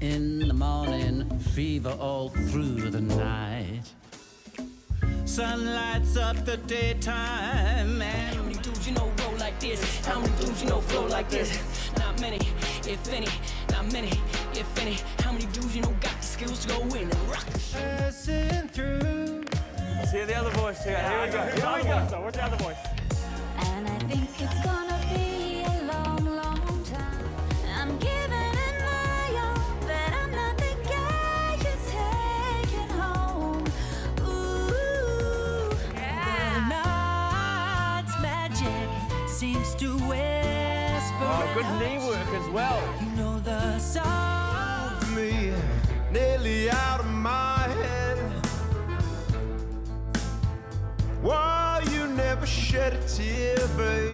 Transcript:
in the morning, fever all through the night. Sun lights up the daytime. And how many dudes you know roll like this? How many dudes you know flow like this? Not many, if any. Not many, if any. How many dudes you know got the skills to go in and rock? Passing through. Let's hear the other voice here. Here we go. Here we go. What's the other voice? And I think it's gonna be a long, long time. I'm giving it my all, but I'm not the guy you're taking home. Ooh, The night's magic seems to whisper. Oh, good knee work as well. You know the song. Me nearly out of my head. Why you never shed a tear, babe?